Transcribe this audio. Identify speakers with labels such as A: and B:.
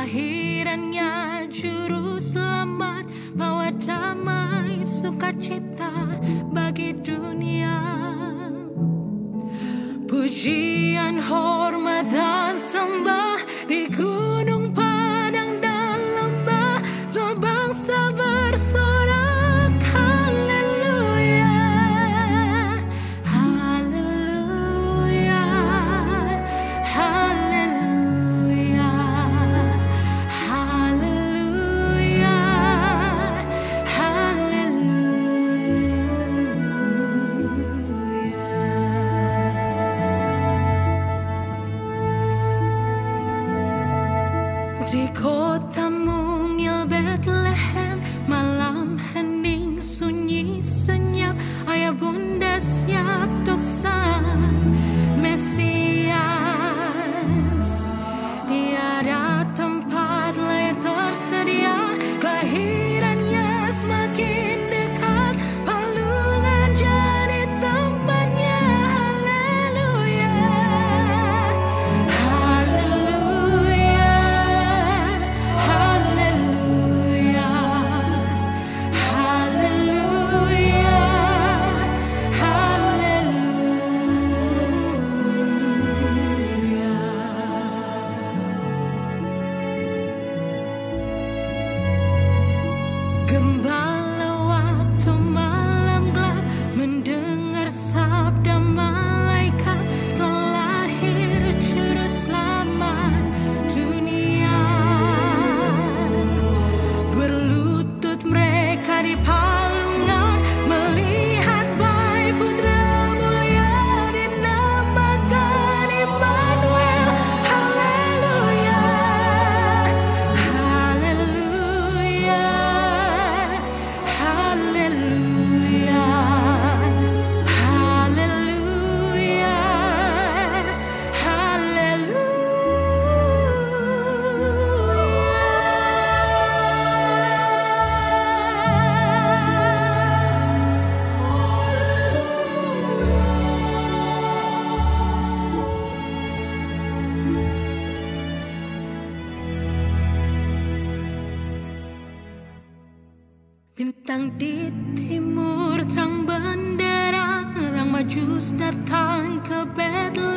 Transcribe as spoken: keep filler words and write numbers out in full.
A: kelahirannya juru selamat, bawa damai sukacita bagi dunia. Pujian, hormat dan sembah di gunung, padang dan lembah, semua bangsa bersorak haleluya, haleluya, haleluya, haleluya, haleluya. Di kota mungil Bethlehem, malam hening sunyi senyap, ayah bunda siap untuk sang Mesias. Tiada tempat layak tersedia, kelahirannya semakin dekat, palungan jadi tempatnya. Haleluya, haleluya, haleluya, haleluya, haleluya. Gembala waktu malam gelap, mendengar sabda malaikat, telah lahir juru selamat dunia. Berlutut mereka di palungan, melihat bayi putra mulia, dinamakan Immanuel. Haleluya, haleluya, haleluya, haleluya, bintang di timur terang bendera, orang Majus datang ke Bethlehem.